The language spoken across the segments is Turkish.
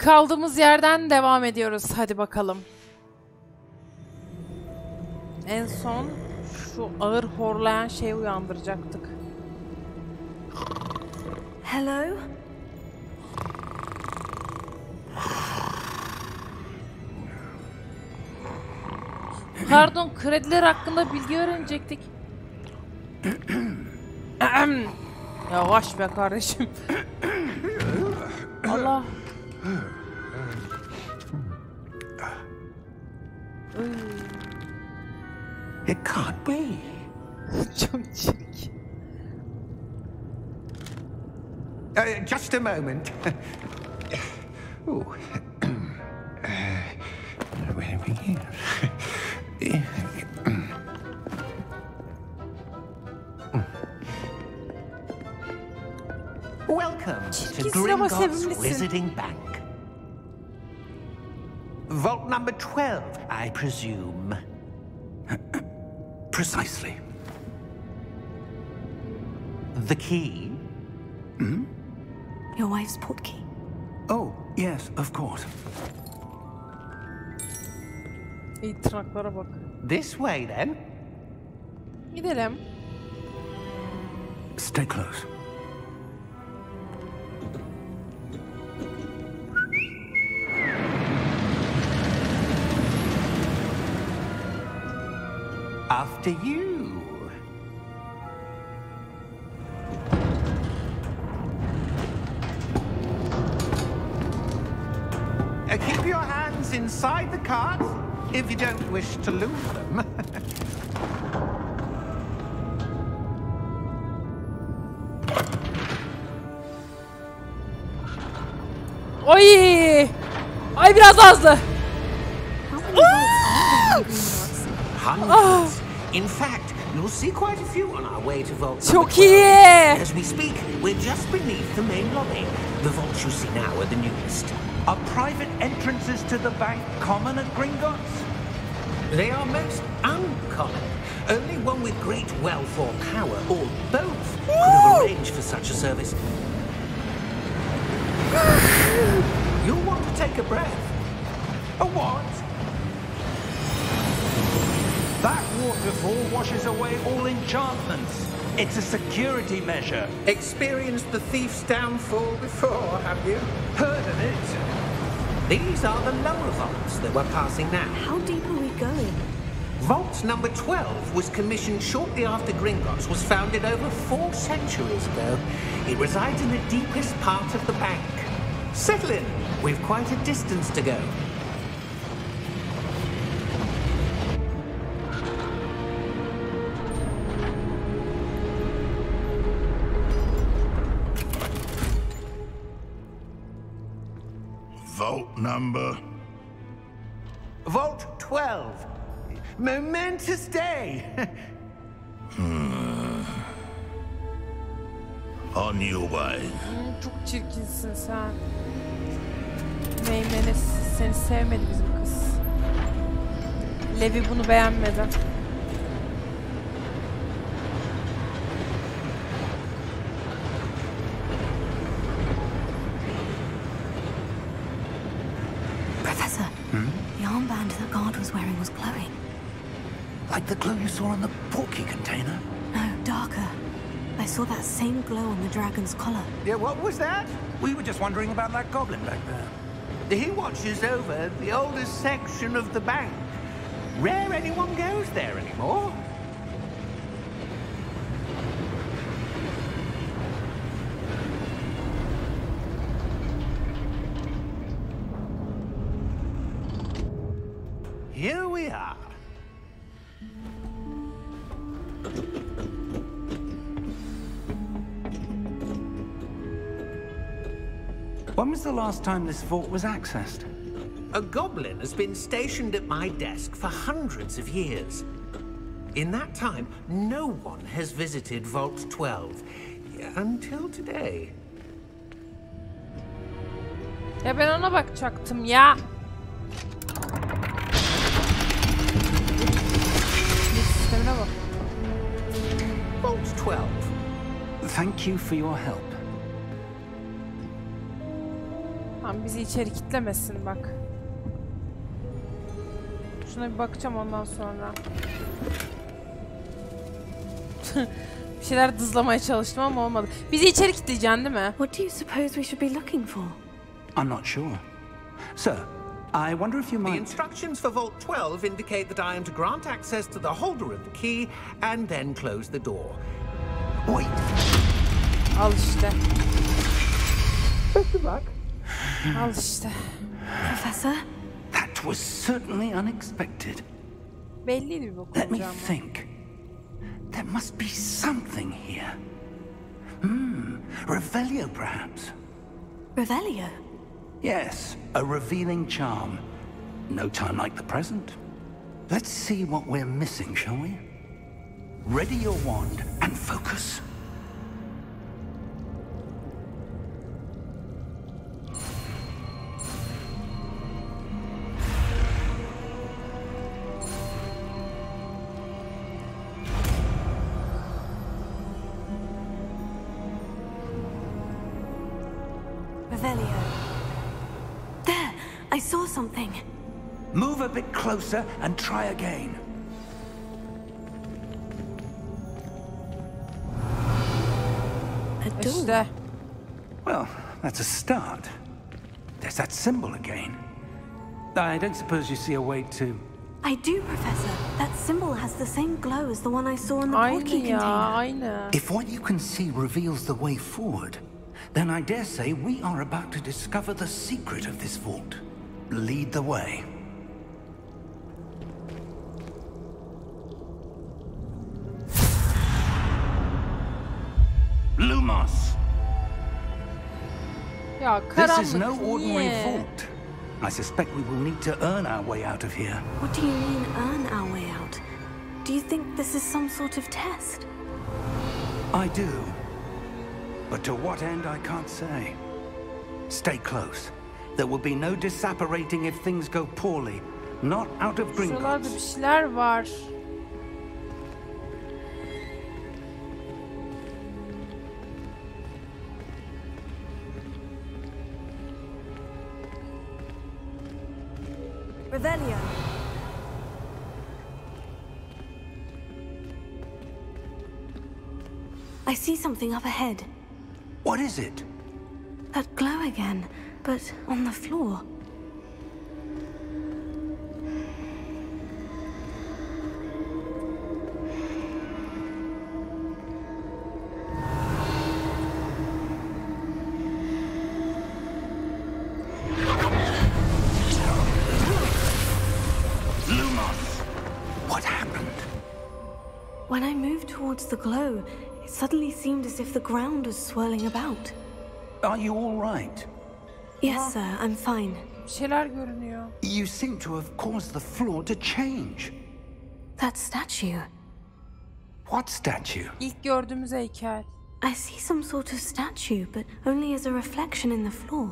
kaldığımız yerden devam ediyoruz. Hadi bakalım. En son şu ağır horlayan şeyi uyandıracaktık. Hello? Pardon, krediler hakkında bilgi öğrenecektik. Yavaş be kardeşim. Allah. It can't be. Çok çirkin. Just a moment. Ooh. Where are we here? Welcome to Gringotts Wizarding Bank. Vault number 12, I presume. Precisely. The key? Hmm? Your wife's portkey. Oh, yes, of course. İyi tırnaklara bak. This way, then. Gidelim. Stay close. After you. Keep your hands inside the cart if you don't wish to lose them. Oy! Ay biraz hızlı. Hundreds. In fact, you'll see quite a few on our way to Vault number Çok 12. iyi. As we speak, we're just beneath the main lobby. The vaults you see now are the newest. Are private entrances to the bank common at Gringotts? They are most uncommon. Only one with great wealth or power, or both, could have arranged for such a service. You'll want to take a breath. A what? That waterfall washes away all enchantments. It's a security measure. Experienced the thief's downfall before, have you? Heard of it? These are the lower vaults that we're passing now. How deep are we going? Vault number 12 was commissioned shortly after Gringotts was founded over 4 centuries ago. It resides in the deepest part of the bank. Settle in. We've quite a distance to go. Vault number? Vault 12. Momentous day. On your way. Çok çirkinsin sen. Meymenes seni sevmedi bizim kız. Levi bunu beğenmedi. Professor, the armband that guard was wearing was glowing. Like the glow you saw on the portkey container? No, darker. I saw that same glow on the dragon's collar. Yeah, what was that? We were just wondering about that goblin back there. He watches over the oldest section of the bank. Rare anyone goes there anymore. Here we are. When was the last time this vault was accessed? A goblin has been stationed at my desk for hundreds of years. In that time, no one has visited Vault 12 until today. Ya ben ona bakacaktım ya. Sistemine bak. Vault 12. Thank you for your help. Tamam, bizi içeri kitlemesin bak. Şuna bir bakacağım ondan sonra. Bir şeyler dızlamaya çalıştım ama olmadı. Bizi içeri kitleyeceksin değil mi? What do you suppose we should be looking for? I'm not sure. Sir, I wonder if you The might... instructions for Vault 12 indicate that I am to grant access to the holder of the key and then close the door. Wait. Al işte. Best of luck. Al işte. Professor? That was certainly unexpected. Belliydi bir bok Let me olacağım. think. There must be something here. Revelio, perhaps? Revelio? Yes, a revealing charm. No time like the present. Let's see what we're missing, shall we? Ready your wand and focus. Revelio. There! I saw something. Move a bit closer and try again. A door. İşte. Well, that's a start. There's that symbol again. I don't suppose you see a way to... I do, Professor. That symbol has the same glow as the one I saw on the Aynı portkey ya, container. aynı. If what you can see reveals the way forward, then I dare say we are about to discover the secret of this vault. Lead the way. Lumos! Ya This karanlık is no ordinary niye? vault. I suspect we will need to earn our way out of here. What do you mean, earn our way out? Do you think this is some sort of test? I do. But to what end, I can't say. Stay close. There will be no disapparating if things go poorly. Not out of Şuralarda bir Gringotts. şeyler var. Revelio. I see something up ahead. What is it? That glow again, but on the floor. Lumos! What happened? When I moved towards the glow, it suddenly seemed as if the ground was swirling about. Are you all right? Yes, sir, I'm fine. Bir şeyler görünüyor. You seem to have caused the floor to change. That statue. What statue? İlk gördüğümüz heykel. I see some sort of statue, but only as a reflection in the floor.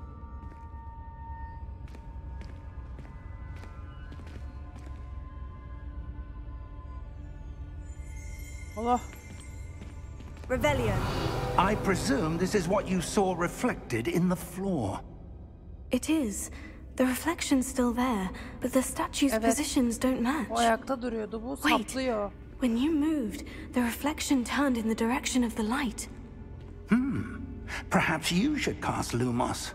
Allah. Revelio. I presume this is what you saw reflected in the floor. It is. The reflection's still there, but the statue's Evet. positions don't O match. ayakta duruyordu. Bu Wait. saplıyor. When you moved, the reflection turned in the direction of the light. Perhaps you should cast Lumos.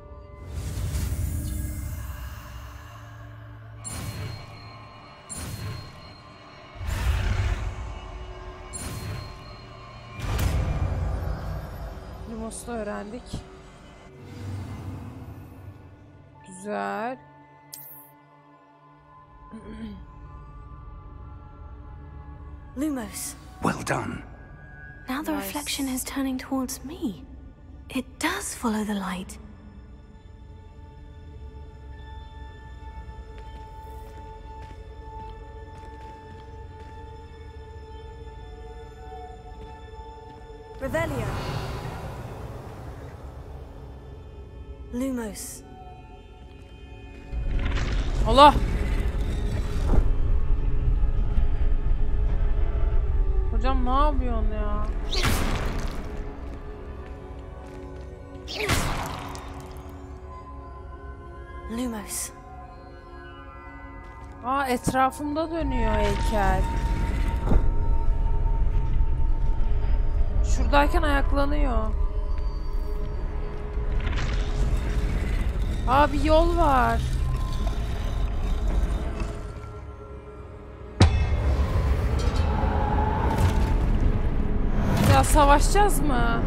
Lumos'u öğrendik. Güzel. Lumos. Well done. Now the Nice. reflection is turning towards me. It does follow the light. Revelio. Lumos. Allah. Hocam ne yapıyorsun ya? Lumos. Aa, etrafımda dönüyor heykel. Şuradayken ayaklanıyor. Aa, bir yol var. Ya savaşacağız mı?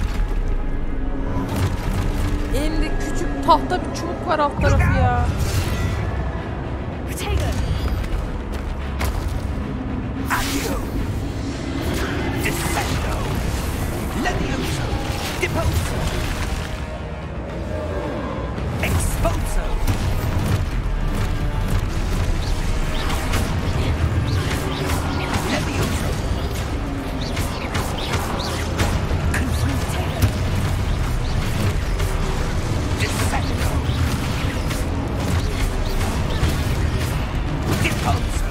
Elimde küçük tahta bir çubuk var alt tarafı ya. Protego. Accio! Descendo! Levioso! Deposo! Exposo! Levioso! Confronte! Descendo! Deposo!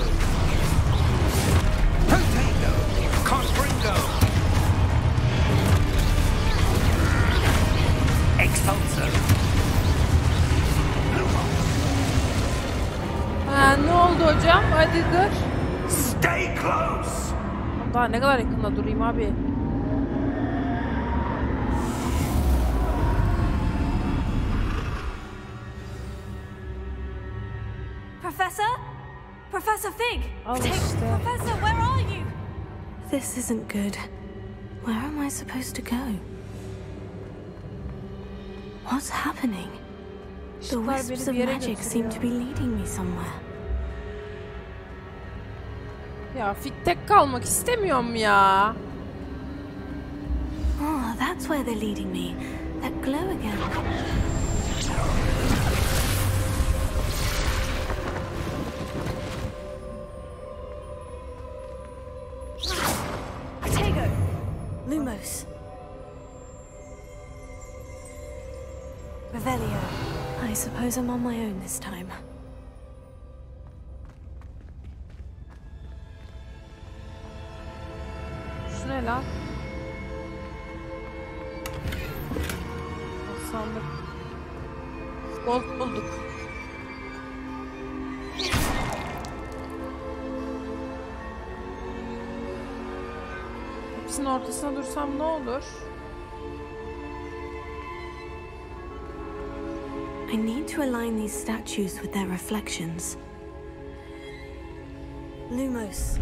Protego! Confringo! Expulso! Ha, ne oldu hocam? Hadi dur. Stay close! Daha ne kadar yakında durayım abi? Professor? Professor Fig! Al Protego. işte. Professor, where are you? This isn't good. Where am I supposed to go? What's happening? The Işıklar wisps beni of bir yere magic seem to götürüyor. be leading me somewhere. Ya Fig tek kalmak istemiyorum ya. Oh, that's where they're leading me. That glow again. Protego! Lumos. Revelio. I suppose I'm on my own this time. Şu ne lan? Sandık. Gold bulduk. Hepsinin ortasına dursam ne olur? I need to align these statues with their reflections. Lumos.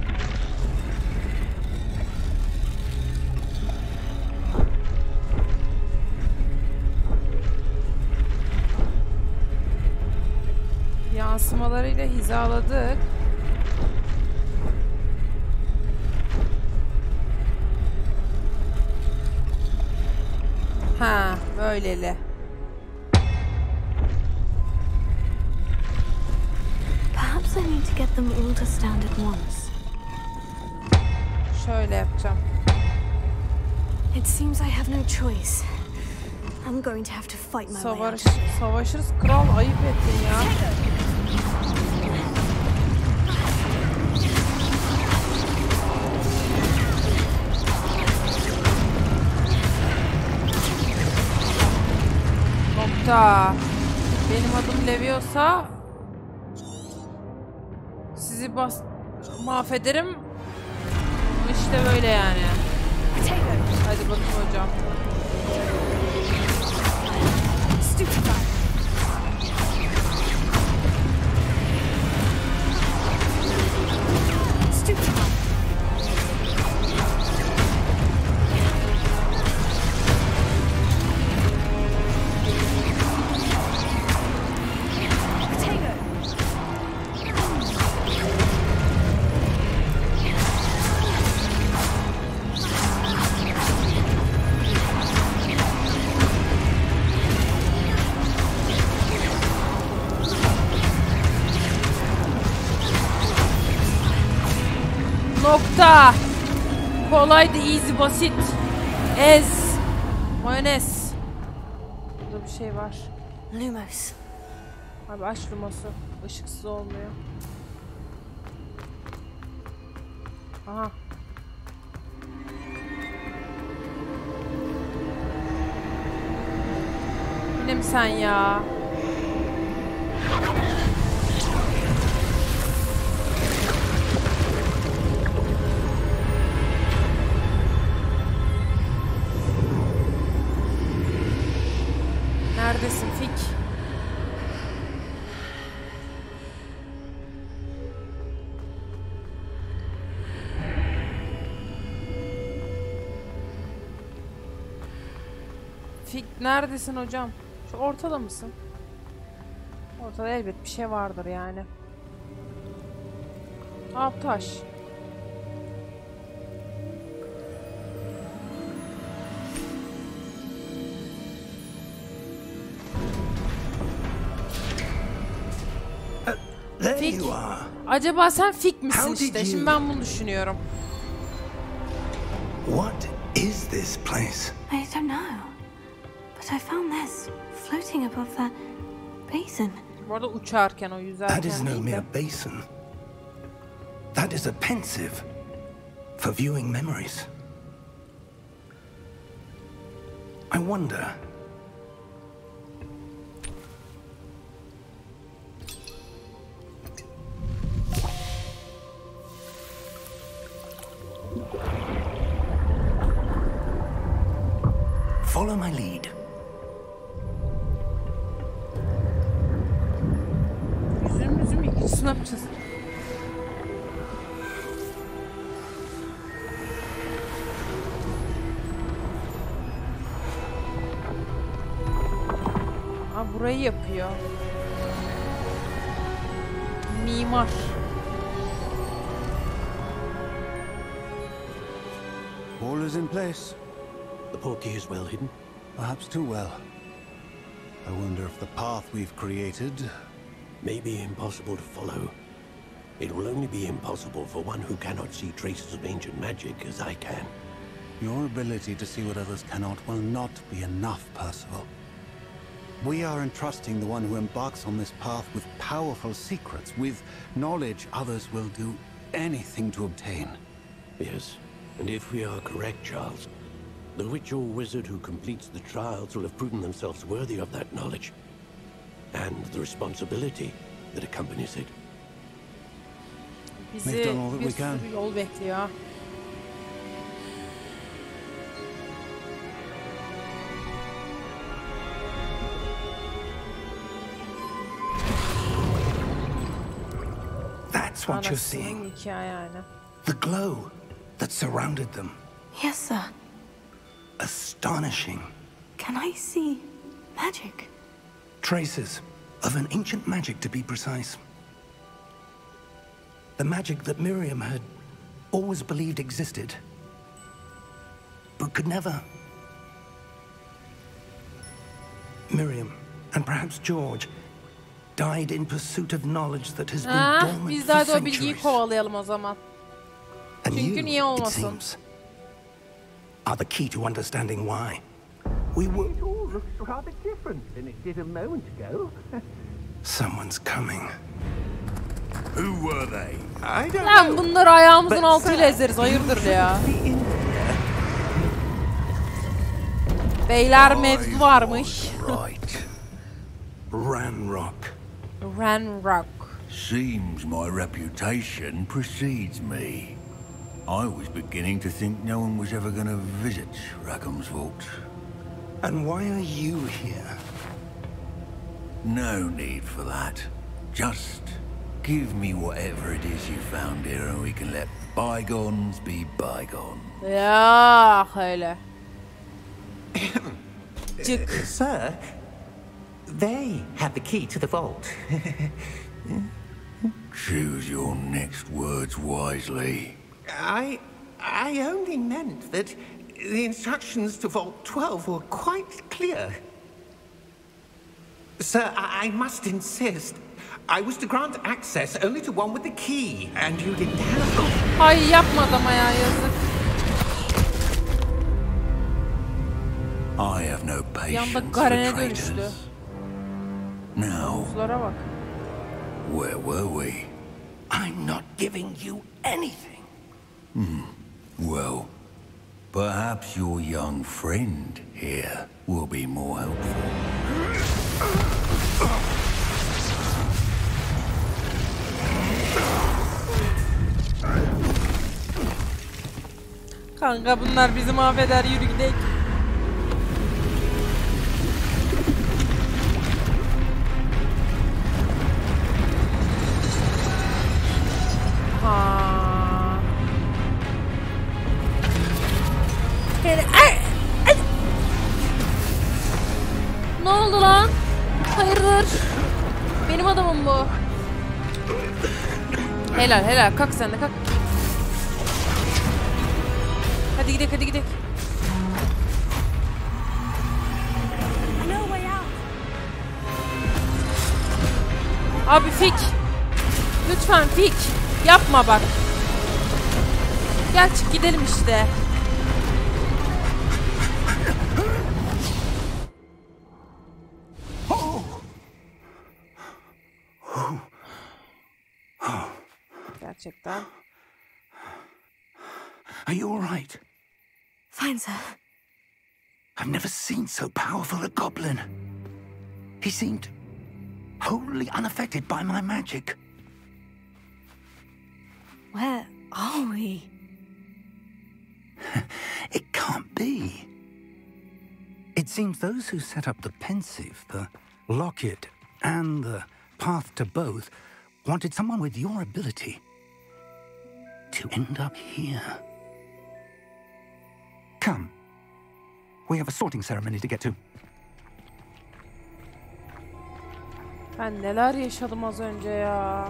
Yansımalarıyla hizaladık. Ha, böyleli. Perhaps I need to get them all to stand at once. Şöyle yapacağım. It seems I have no choice. I'm going to have to fight my way out. Savaşırız. Kral, ayıp ettin ya. Nokta. Benim adım Leviosa. Sizi mahvederim. İşte böyle yani. Hadi bakayım hocam. Stupefy. Stupefy. Potato. Nokta. Kolaydı, easy, basit. Ez. Mayonez. Burada bir şey var. Lumos. Abi aç Lumos'u. Işıksız olmuyor. Aha. Yine mi sen ya? Neredesin Fik? Fik neredesin hocam? Şu ortada mısın? Ortada elbet bir şey vardır yani. Taş. Fik. Acaba sen Fik misin işte? Şimdi ben bunu düşünüyorum. What is this place? I don't know. But I found this floating above that basin. Bu arada uçarken, o yüzerken That is no değil de. mere basin. That is a pensive for viewing memories. I wonder. Follow my lead. Yüzüm ikincisini yapacağız. Burayı yapıyor. Mimar. All is in place. The portkey is well hidden. Perhaps too well. I wonder if the path we've created May be impossible to follow. It will only be impossible for one who cannot see traces of ancient magic as I can. Your ability to see what others cannot will not be enough, Percival. We are entrusting the one who embarks on this path with powerful secrets, with knowledge others will do anything to obtain. Yes, and if we are correct, Charles, the witch or wizard who completes the trials will have proven themselves worthy of that knowledge, and the responsibility that accompanies it. Bizi We've done all that bir we can. sürü yol bekliyor. That's what you're Anasının seeing. hikaye yani. The glow that surrounded them. Yes, sir. Astonishing. Can I see magic? Traces of an ancient magic, to be precise. The magic that Miriam had always believed existed, but could never. Miriam, and perhaps George, died in pursuit of knowledge that has been dormant Biz for de o bilgiyi centuries. kovalayalım o zaman. And Çünkü you, niye it olmasın? seems, are the key to understanding why. We were... It all looks rather different than it did a moment ago. Someone's coming. Who were they? I don't Lan know. bunları ayağımızın But altıyla sir, ezeriz. Hayırdır ya. be in there. Beyler mevzu varmış. Right. Ranrock. Ranrock. Seems my reputation precedes me. I was beginning to think no one was ever going to visit Rackham's Vault. And why are you here? No need for that. Just give me whatever it is you found here and we can let bygones be bygones. Ya öyle. Cık. Sir, they have the key to the vault. Choose your next words wisely. I only meant that the instructions to Vault 12 were quite clear. Sir, I must insist. I was to grant access only to one with the key, and you didn't have... Ay yapma adama ya, yazık. I have no patience Yanda for Garen'e dönüştü. traitors. Now, Buzlara bak. where were we? I'm not giving you anything. Well, perhaps your young friend here will be more helpful. Kanka bunlar bizi mahveder, yürü gidelim. Ha. Ne oldu lan? Hayırdır? Benim adamım bu. Helal helal, kalk sen de kalk. Hadi gidelim, hadi gidelim. Abi Fik. Lütfen Fik. Yapma bak. Gel çık gidelim işte. Gerçekten. Are you all right? Fine, sir. I've never seen so powerful a goblin. He seemed wholly unaffected by my magic. Where are we? It can't be. It seems those who set up the Pensieve, the Locket, and the Path to Both wanted someone with your ability to end up here. Come. We have a sorting ceremony to get to. Ben neler yaşadım az önce ya.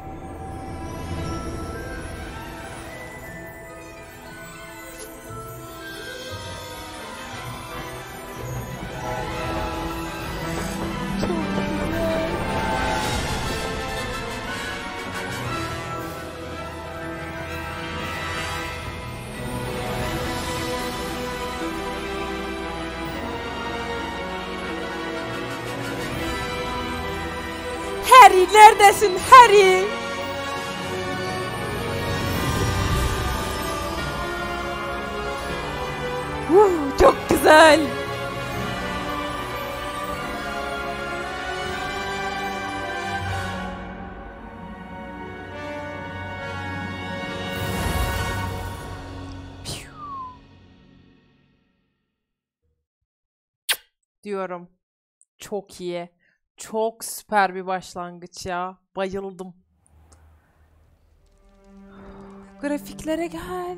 Harry neredesin Harry? Çok güzel. Diyorum. Çok iyi. Çok süper bir başlangıç ya. Bayıldım. Grafiklere gel.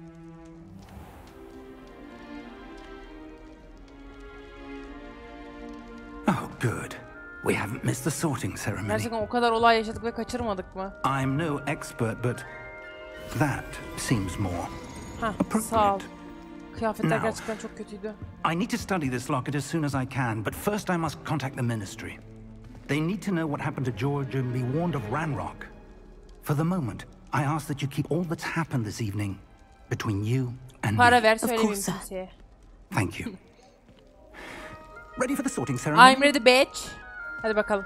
Oh, good. We haven't missed the sorting ceremony. Gerçekten o kadar olay yaşadık ve kaçırmadık mı? I'm no expert, but that seems more Hah, appropriate. sağ ol. Kıyafetler Now, gerçekten çok kötüydü. I need to study this locket as soon as I can, but first I must contact the Ministry. They need to know what happened to George and be warned of Ranrock. For the moment, I ask that you keep all that's happened this evening between you and Para me. ver söylemeyeyim course, sir. kimseye. Thank you. Ready for the sorting ceremony? I'm ready bitch. Hadi bakalım.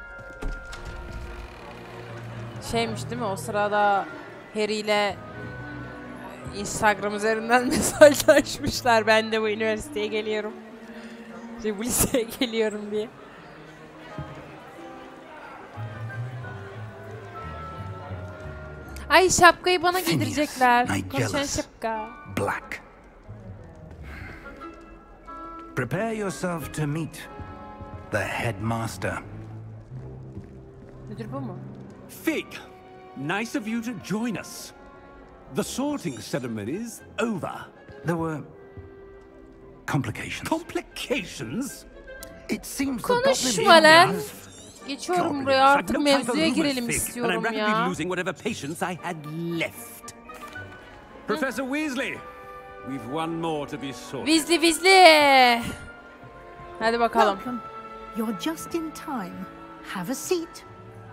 Şeymiş değil mi o sırada Harry ile Instagram üzerinden mesajlaşmışlar. Ben de bu üniversiteye geliyorum. Bu liseye geliyorum diye. Ay şapkayı bana Phineas, giydirecekler. Nigelus. Konuşan şapka. Black. Prepare yourself to meet the headmaster. Müdür bu mu? Fig, nice of you to join us. The sorting ceremony's over. There were complications. Complications? It seems the Konuşma goblin lan. has Geçiyorum buraya artık I've no time for mevzuya rumors, girelim Fig, istiyorum and I'm rapidly ya. losing whatever patience I had left. Professor Weasley, we've one more to be sorted. Vizli. Hadi bakalım. Welcome. You're just in time. Have a seat.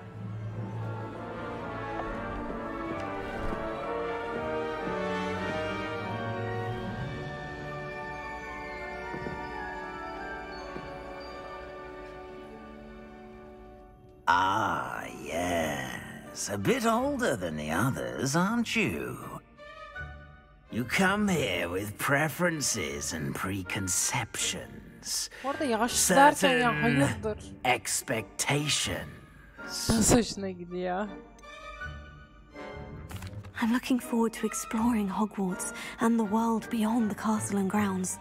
Ah, yes. A bit older than the others, aren't you? You come here with preferences and preconceptions. Orada yaşlı derken ya Certain hayırdır? expectations. Nasıl hoşuna gidiyor? I'm looking forward to exploring Hogwarts and the world beyond the castle and grounds.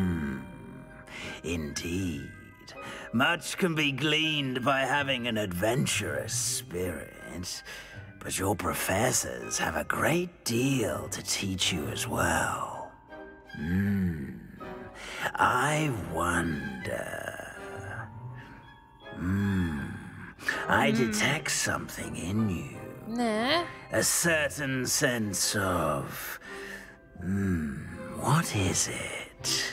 Indeed. Much can be gleaned by having an adventurous spirit, but your professors have a great deal to teach you as well. I wonder... I detect something in you. Ne? A certain sense of... what is it?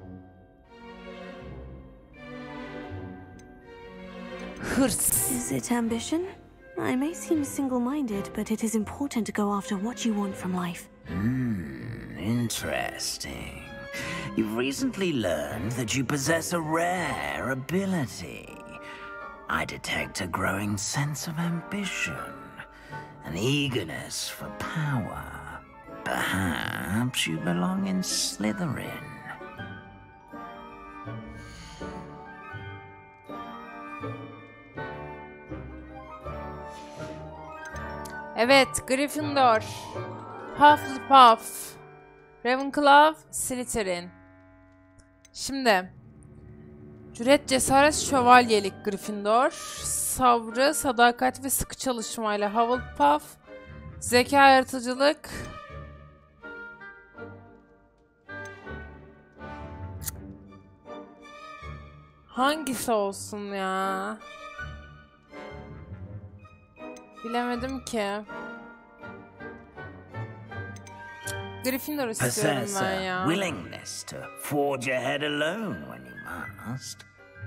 Hırs. Is it ambition? I may seem single-minded, but it is important to go after what you want from life. Interesting. You've recently learned that you possess a rare ability. I detect a growing sense of ambition, an eagerness for power. Perhaps you belong in Slytherin. Evet, Gryffindor, Hufflepuff, Ravenclaw, Slytherin. Şimdi cüret, cesaret, şövalyelik Gryffindor, sabrı, sadakat ve sıkı çalışmayla Hufflepuff, zeka, yaratıcılık, hangisi olsun ya? Bilemedim ki. Gryffindor istiyorum ben ya. Willingness to forge ahead alone when you must.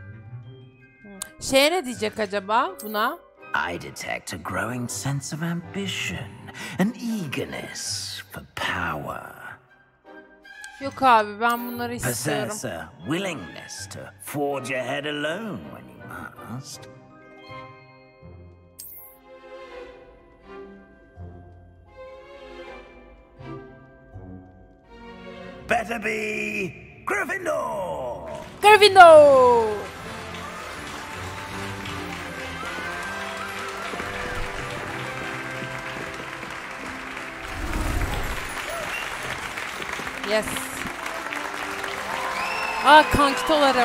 Şeye ne diyecek acaba buna? I detect a growing sense of ambition, an eagerness for power. Yok abi, ben bunları istiyorum. Possess a willingness to forge ahead alone when you must. Better be Gryffindor! Gryffindor! Yes. Kankitolarım.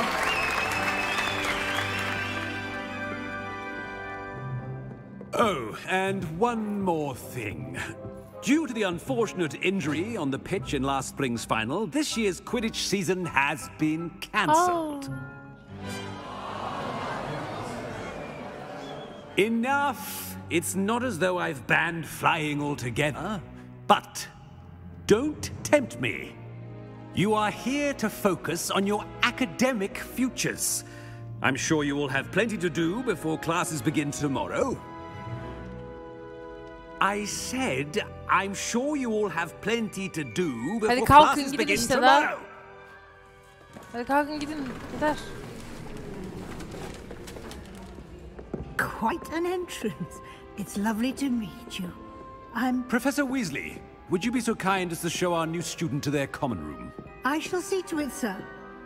Oh, and one more thing. Due to the unfortunate injury on the pitch in last spring's final, this year's Quidditch season has been cancelled. Enough! It's not as though I've banned flying altogether. But don't tempt me. You are here to focus on your academic futures. I'm sure you will have plenty to do before classes begin tomorrow. I said, I'm sure you all have plenty to do before classes begin tomorrow. Hadi kalkın gidin. Gider. Quite an entrance. It's lovely to meet you. I'm... Professor Weasley, would you be so kind as to show our new student to their common room? I shall see to it, sir.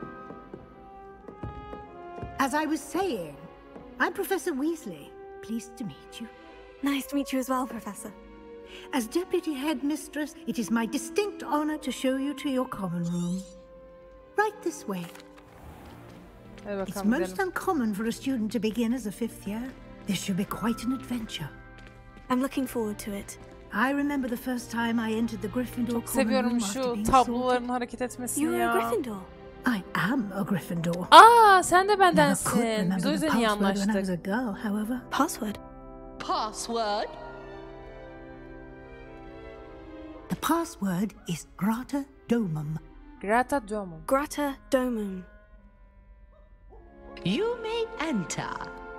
As I was saying, I'm Professor Weasley. Pleased to meet you. Nice to meet you as well, Professor. As Deputy Headmistress, it is my distinct honor to show you to your common room. Right this way. It's most uncommon for a student to begin as a 5th year. This should be quite an adventure. I'm looking forward to it. I remember the first time I entered the Gryffindor Çok common room seviyorum after şu being tabloların hareket etmesini You're ya. a Gryffindor. I am a Gryffindor. Sen de Never could bendensin. remember Biz o the yüzden iyi password when I was anlaştık. a girl, however. Password? Password? The password is Grata Domum. Grata Domum. Grata Domum. You may enter.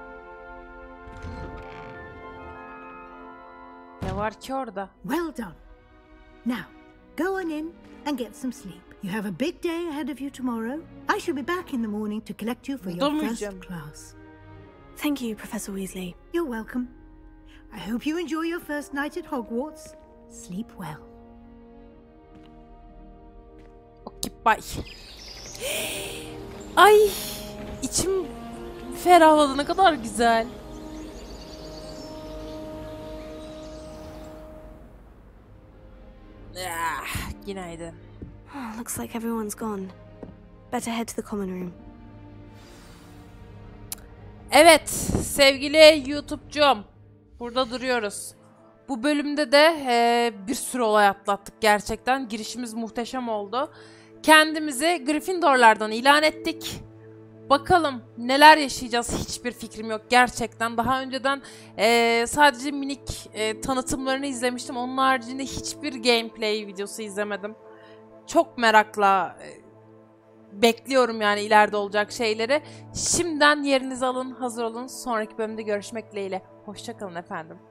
Ne var ki orada? Well done. Now, go on in and get some sleep. You have a big day ahead of you tomorrow. I shall be back in the morning to collect you for your first class. Thank you, Professor Weasley. You're welcome. I hope you enjoy your first night at Hogwarts. Sleep well. Okay, bye. Ay, içim ferahladı, ne kadar güzel. Günaydın. Oh, looks like everyone's gone. Better head to the common room. Evet sevgili YouTube'cum. Burada duruyoruz. Bu bölümde de bir sürü olay atlattık gerçekten. Girişimiz muhteşem oldu. Kendimizi Gryffindorlardan ilan ettik. Bakalım neler yaşayacağız, hiçbir fikrim yok gerçekten. Daha önceden sadece minik tanıtımlarını izlemiştim. Onun haricinde hiçbir gameplay videosu izlemedim. Çok merakla bekliyorum yani ileride olacak şeyleri. Şimdiden yerinizi alın, hazır olun. Sonraki bölümde görüşmek dileğiyle. Hoşça kalın efendim.